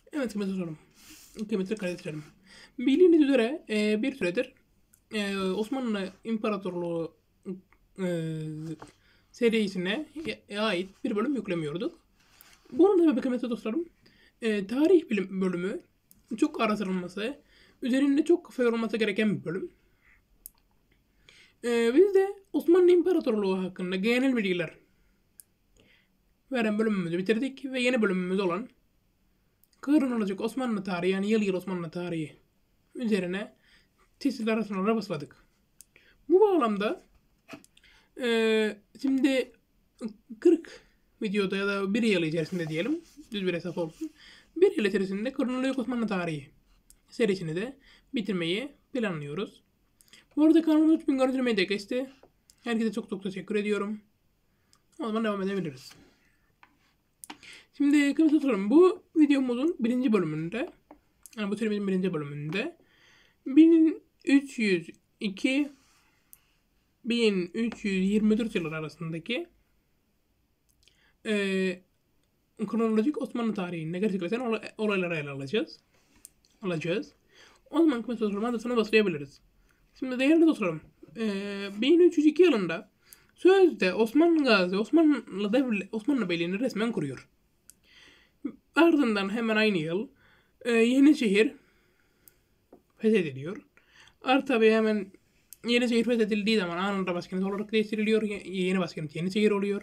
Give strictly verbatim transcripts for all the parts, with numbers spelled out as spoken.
Evet, kıymetli sorunum. Kıymetli kardeşlerim. Bildiğiniz üzere e, bir süredir e, Osmanlı İmparatorluğu e, serisine ait bir bölüm yüklemiyorduk. Bunun sebebi kıymetli dostlarım, e, tarih bilim bölümü çok araştırılması, üzerinde çok kafa yorulması gereken bir bölüm. E, biz de Osmanlı İmparatorluğu hakkında genel bilgiler veren bölümümüzü bitirdik ve yeni bölümümüz olan kronolojik Osmanlı tarihi, yani yıl yıl Osmanlı tarihi üzerine tesisler arasında başladık. Bu bağlamda eee, şimdi kırk videoda ya da bir yıl içerisinde diyelim, düz bir hesap olsun. Bir yıl içerisinde kronolojik Osmanlı tarihi serisini de bitirmeyi planlıyoruz. Bu arada kanalımız üç bin görüntülemeyi de geçti. Herkese çok çok teşekkür ediyorum. O zaman devam edebiliriz. Şimdi kısaca soralım. Bu videomuzun birinci bölümünde, yani bu serimizin birinci bölümünde bin üç yüz iki bin üç yüz yirmi dört yıllar arasındaki e, kronolojik Osmanlı tarihinde gerçekleşen olay, olayları ele alacağız. alacağız. O zaman kısa sorularım adresine başlayabiliriz. Şimdi değerli dostlarım, e, bin üç yüz iki yılında sözde Osmanlı Gazi Osmanlı Devlet Osmanlı Beyliğini resmen kuruyor. Ardından hemen aynı yıl e, Yenişehir fethediliyor. Artı tabi hemen Yenişehir fethedildiği zaman anında başkent olarak değiştiriliyor. Yeni başkent Yenişehir oluyor.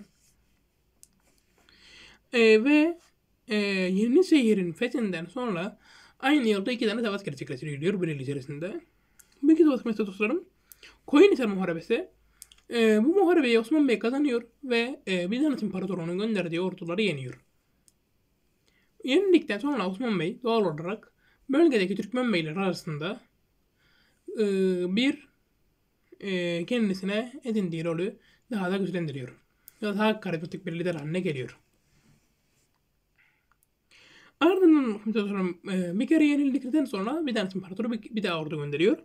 E, ve e, Yenişehir'in fethinden sonra aynı yılda iki tane savaş gerçekleştiriliyor bir yıl içerisinde. Bu iki savaş mesela dostlarım Koyunhisar Muharebesi. E, bu muharebeyi Osman Bey kazanıyor ve e, Bizans İmparatorluğu'nun gönderdiği orduları yeniyor. Yenildikten sonra Osman Bey doğal olarak bölgedeki Türkmen beyler arasında e, bir e, kendisine edindiği rolü daha da güçlendiriyor. Daha karizmatik bir lider haline geliyor. Ardından sonra, e, bir kere yenildikten sonra Bizans İmparatoru bir, bir daha ordu gönderiyor.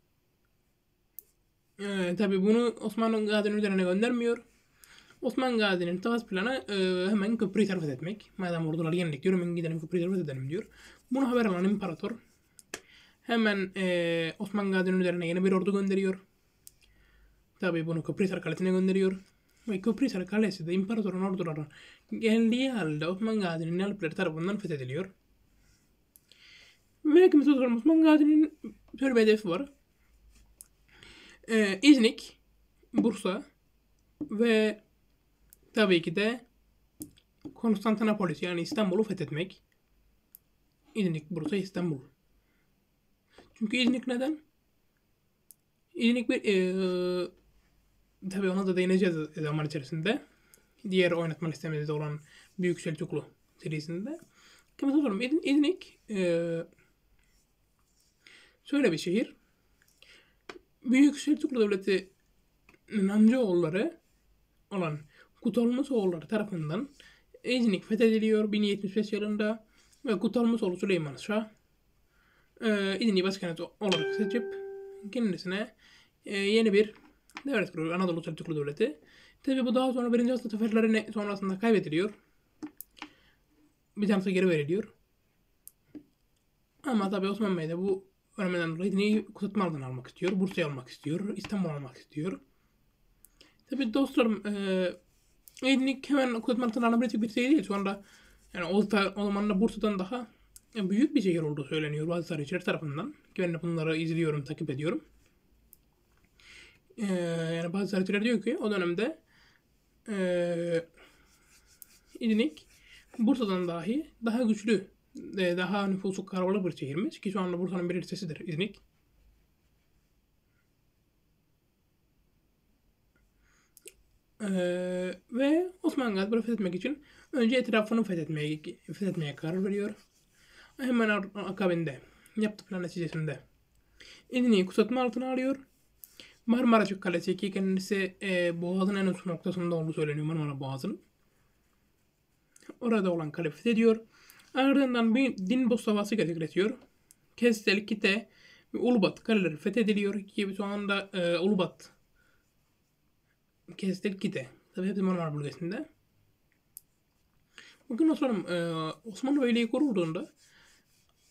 E, tabi bunu Osman Gazi'nin üzerine göndermiyor. Osman Gazi'nin savaş planı e, hemen köprüyü sarf etmek. Madem ordular yenildik diyor, hemen gidelim köprüyü sarf edelim diyor. Bunu haber alan imparator hemen e, Osman Gazi'nin üzerine yeni bir ordu gönderiyor. Tabi bunu Köprühisar Kalesi'ne gönderiyor. Ve Köprühisar Kalesi de imparatorun orduları geldiği halde Osman Gazi'nin Alpleri tarafından fethediliyor. Ve kimse sorun Osman Gazi'nin şöyle bir hedefi var. Ee, İznik, Bursa ve tabii ki de Konstantinopolis, yani İstanbul'u fethetmek. İznik, Bursa, İstanbul. Çünkü İznik neden? İznik bir ee, tabii ona da değineceğiz zaman içerisinde. Diğer oynatma listemizde olan Büyük Selçuklu serisinde. Kimse sorun İznik ee, şöyle bir şehir. Büyük Selçuklu Devleti'nin amcaoğulları olan Kutalmışoğulları tarafından İznik fethediliyor bin yetmiş beş yılında ve Kutalmışoğlu Süleyman Şah e, İznik'i başkent olarak seçip kendisine e, yeni bir devlet kuruyor. Anadolu Selçuklu Devleti. Tabi bu daha sonra birinci Aslı Seferleri sonrasında kaybediliyor. Bizans'a geri veriliyor. Ama tabi Osman Bey de bu ölmeden dolayı İznik'i kuşatma altına almak istiyor. Bursa'yı almak istiyor. İstanbul almak istiyor. Tabi dostlarım e, İznik hemen kuşatma altına alabilecek bir şey değil. Şu anda yani o, o zamanlar Bursa'dan daha yani büyük bir şehir olduğu söyleniyor bazı tarihçiler tarafından. Ki ben de bunları izliyorum, takip ediyorum. Ee, yani bazı tarihçiler diyor ki o dönemde ee, İznik Bursa'dan dahi daha güçlü, e, daha nüfusu kalabalık bir şehirmiş. Ki şu anda Bursa'nın bir ilçesidir İznik. Ee, ve Osman Gazi bunu fethetmek için önce etrafını fethetmeye, fethetmeye karar veriyor. Hemen akabinde yaptığı plan neticesinde İznik'i kuşatma altına alıyor. Marmara Kalesi ki kendisi e, Boğaz'ın en uç noktasında olduğu söyleniyor, Marmara Boğazı'nın. Orada olan kale fethediyor. Ardından bir Dinbos Savaşı gerçekleşiyor. Kestel, Kite ve Ulubat kaleleri fethediliyor ki şu anda e, Ulubat, Kestel, Kite. Tabi hepsi Marmara bölgesinde. Bugün Osmanlı, e, Osmanlı Beyliği kurulduğunda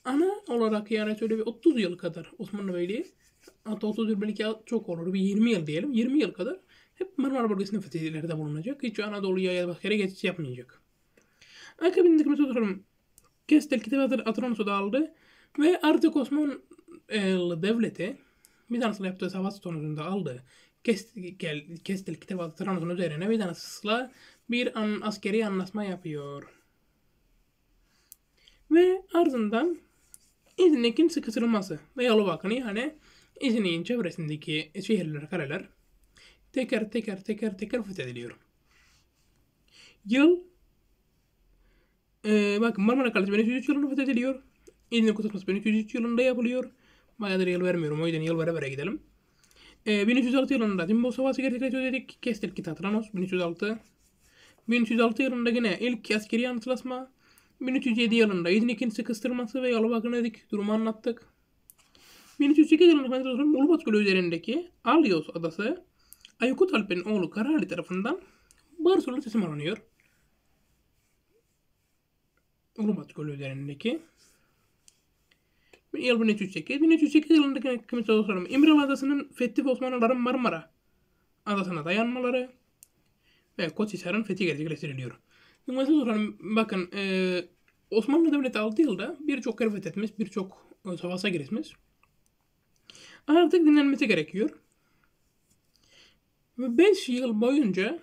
ana olarak yani şöyle bir otuz yıl kadar Osmanlı Beyliği, hatta otuz yıl belki çok olur, bir yirmi yıl diyelim. yirmi yıl kadar hep Marmara bölgesinde fetihilerde bulunacak. Hiç Anadolu'ya ya da başka yere geçiş yapmayacak. Akabinde Hikmet Sultan Kestel kitabı Atronos'u da aldı ve artık Osmanlı Devleti Bizans'la yaptığı savaş sonucunda aldı. Kestel, Kestel kitabı Atronos'un üzerine Bizans'la bir an, askeri anlaşma yapıyor. Ve ardından İznik'in sıkıştırılması ve Yalovak'ın yani İznik'in çevresindeki şehirler, kaleler teker teker teker teker fethediliyor. Yıl e, bakın Marmara Kalesi bin üç yüz üç yılında fethediliyor. İznik kuşatması bin üç yüz üç yılında yapılıyor. Bayağıdır yıl vermiyorum, o yüzden yıl vere vere gidelim. E, bin üç yüz altı yılında Dimbo Savaşı gerçekleşiyor dedik. Kestel Kitatranos bin üç yüz altı. bin üç yüz altı yılında yine ilk askeri antlaşma. bin üç yüz yedi yılında İznik'in sıkıştırılması ve Yalovak'ın dedik. Durumu anlattık. bin üç yüz sekiz yılında Ulubat Gölü üzerindeki Alyos adası Aykut Alp'in oğlu Karali tarafından Barcelona teslim alınıyor. Ulubat Gölü üzerindeki yıl bin üç yüz sekiz. bin üç yüz sekiz yılındaki Hikmet Sultan İmralı Adası'nın fethi ve Osmanlıların Marmara Adası'na dayanmaları ve Koçhisar'ın fethi gerçekleştiriliyor. Hikmet Sultan bakın e, Osmanlı Devleti altı yılda birçok yer fethetmiş, birçok e, savaşa girişmiş. Artık dinlenmesi gerekiyor. Ve beş yıl boyunca,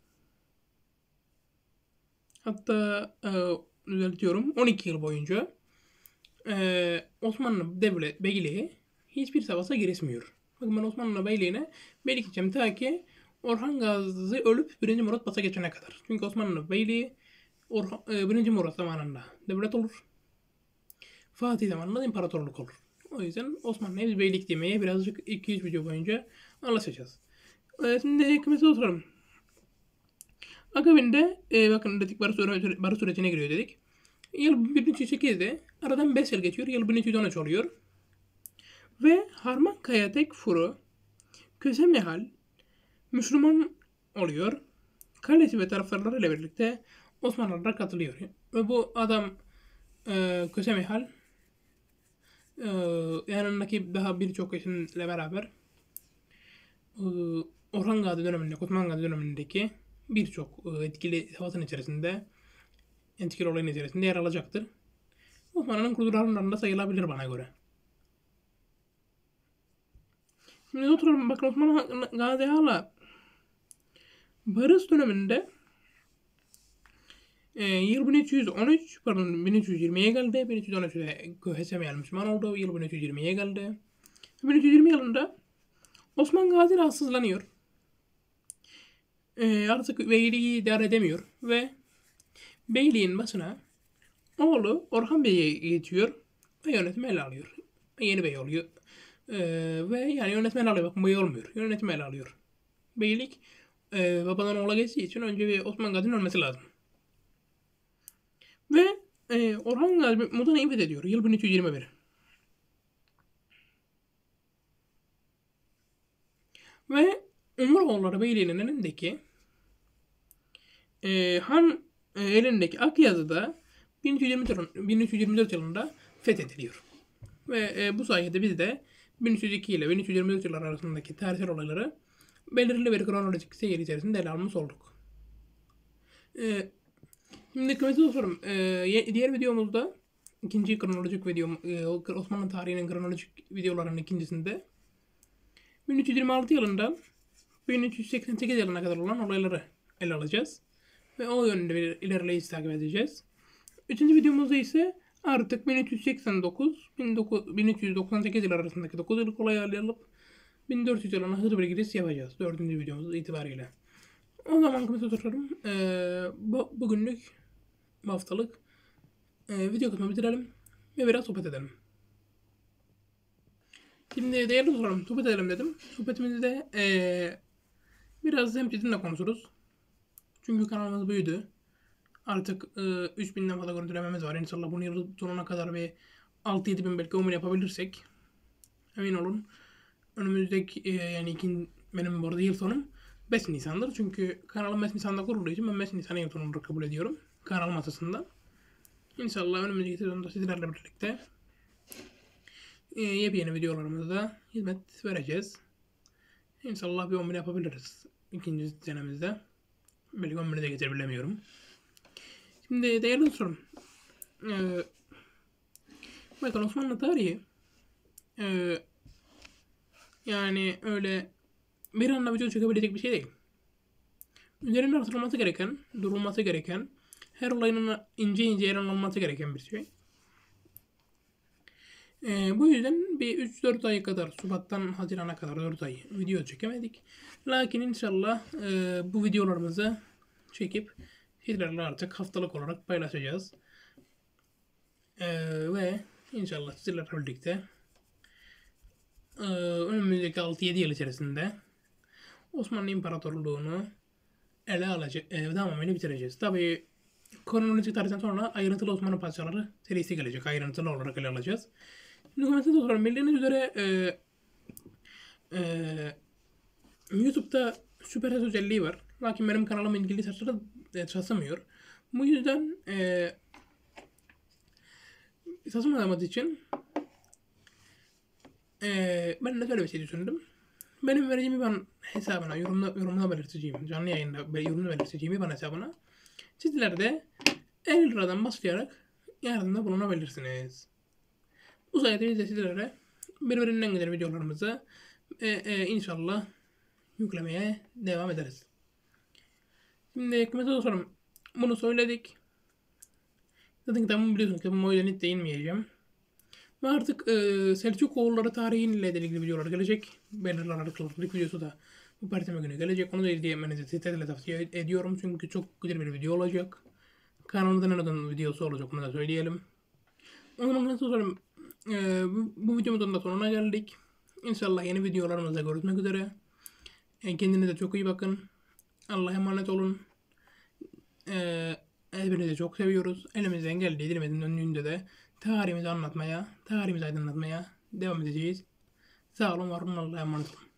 hatta e, düzeltiyorum on iki yıl boyunca e, Osmanlı Devlet Beyliği hiçbir savaşa girişmiyor. Bakın ben Osmanlı Beyliği'ne beylik edeceğim ta ki Orhan Gazi ölüp birinci Murat basa geçene kadar. Çünkü Osmanlı Beyliği Orhan, e, birinci Murat zamanında devlet olur. Fatih zamanında imparatorluk olur. O yüzden Osmanlı'ya biz beylik demeye birazcık iki üç video boyunca anlaşacağız. E, şimdi hükümete oturalım. Akabinde e, bakın dedik barış, süre, barış sürecine giriyor dedik. Yıl bin üç yüz sekizde aradan beş yıl geçiyor. Yıl bin üç yüz on üç oluyor. Ve Harmankaya Tekfur'u Kösemihal Müslüman oluyor. Kalesi ve taraftarlarıyla birlikte Osmanlılara katılıyor. Ve bu adam e, Kösemihal e, yanındaki daha birçok isimle beraber e, Orhan Gazi döneminde, Osman Gazi dönemindeki birçok e, etkili savaşın içerisinde, etkili olayın içerisinde yer alacaktır. Osmanlı'nın kurucularından sayılabilir bana göre. Şimdi oturalım bakın Osman Gazi hala barış döneminde e, yıl bin üç yüz on üç pardon bin üç yüz yirmiye geldi. bin üç yüz on üçte Kösemihal Müslüman oldu. Yıl bin üç yüz yirmiye geldi. bin üç yüz yirmi yılında Osman Gazi rahatsızlanıyor. E, artık beyliği idare edemiyor ve beyliğin başına oğlu Orhan Bey'e geçiyor ve yönetimi ele alıyor. Yeni bey oluyor. E, ve yani yönetmen alıyor. Bakın bey olmuyor. Yönetimi ele alıyor. Beylik e, babadan oğula geçtiği için önce bir Osman Gazi'nin ölmesi lazım. Ve e, Orhan Gazi Mudan'a infet ediyor. Yıl bin üç yüz yirmi bir. Ve Umuroğulları Beyliği'nin elindeki e, Han e, elindeki Akyazı'da bin üç yüz yirmi dört, bin üç yüz yirmi dört yılında fethediliyor. Ve e, bu sayede biz de bin üç yüz iki ile bin üç yüz yirmi dört yılları arasındaki tarihsel olayları belirli bir kronolojik seyir içerisinde ele almış olduk. E, şimdi kıymetli dostlarım, e, diğer videomuzda ikinci kronolojik videom, e, Osmanlı tarihinin kronolojik videolarının ikincisinde bin üç yüz yirmi altı yılından bin üç yüz seksen sekiz yılına kadar olan olayları ele alacağız. Ve o yönde bir ilerleyiş takip edeceğiz. Üçüncü videomuzda ise artık bin üç yüz seksen dokuz bin üç yüz doksan sekiz yıl arasındaki dokuz yıllık olayı alıp bin dört yüz yılına hızlı bir giriş yapacağız. Dördüncü videomuz itibariyle. O zaman kımısa tutarım. Ee, bu, bugünlük bu haftalık e, video kısmını bitirelim ve biraz sohbet edelim. Şimdi değerli dostlarım, sohbet edelim dedim. Sohbetimizde e, biraz hem sizinle konuşuruz. Çünkü kanalımız büyüdü. Artık e, üç binden fazla görüntülememiz var. İnşallah bunu yıl sonuna kadar bir altı yedi bin belki on bin yapabilirsek emin olun. Önümüzdeki e, yani ikin, benim bu arada yıl sonum beş Nisan'dır. Çünkü kanalım beş Nisan'da kurulduğu için ben beş Nisan'ı yıl sonu kabul ediyorum. Kanal masasında. İnşallah önümüzdeki sezonda sizlerle birlikte e, yepyeni videolarımızda hizmet vereceğiz. İnşallah bir on bin yapabiliriz ikinci senemizde. Belki on bini de getirebilemiyorum. Şimdi değerli dostlarım, e, bakın Osmanlı tarihi e, yani öyle bir anda video çekebilecek bir şey değil. Üzerinde artırılması gereken, durulması gereken, her olayın ince ince yer alınması gereken bir şey. Ee, bu yüzden bir üç dört ay kadar, Şubat'tan Haziran'a kadar dört ay video çekemedik. Lakin inşallah e, bu videolarımızı çekip sizlerle artık haftalık olarak paylaşacağız. Ee, ve inşallah sizlerle birlikte e, önümüzdeki altı yedi yıl içerisinde Osmanlı İmparatorluğu'nu ele alacak, e, tamamıyla bitireceğiz. Tabii kronolojik tarihten sonra ayrıntılı Osmanlı padişahları serisi gelecek. Ayrıntılı olarak ele alacağız. Şimdi komentada soralım. Bildiğiniz üzere e, e, YouTube'da süper ses özelliği var. Lakin benim kanalımla ilgili saçları e, çalışmıyor. Bu yüzden e, çalışmadığımız için e, ben de şöyle bir şey düşündüm. Benim vereceğim ben hesabına, yorumda, yorumda belirteceğim, canlı yayında yorumda belirteceğim ben hesabına. Sizler de elli liradan başlayarak yardımda bulunabilirsiniz. Bu sayede biz de sizlere birbirinden güzel videolarımızı e, e, inşallah yüklemeye devam ederiz. Şimdi hikmete soralım. Bunu söyledik. Zaten kitabımı biliyorsunuz. Kitabımı o yüzden hiç değinmeyeceğim. Ve artık e, Selçukoğulları tarihiyle ilgili videolar gelecek. Belirli aralıklık videosu da bu perşembe günü gelecek. Onu da izlemenizi siteyle tavsiye ediyorum. Çünkü çok güzel bir video olacak. Kanalımızda neden videosu olacak onu da söyleyelim. O zaman soralım. E, bu, bu videomuzun da sonuna geldik. İnşallah yeni videolarımızda görüşmek üzere. E, kendinize çok iyi bakın. Allah'a emanet olun. E, hepinizi çok seviyoruz. Elimizden geldiği dilimizin önünde de tarihimizi anlatmaya, tarihimizi aydınlatmaya devam edeceğiz. Sağ olun, var olun, Allah'a emanet olun.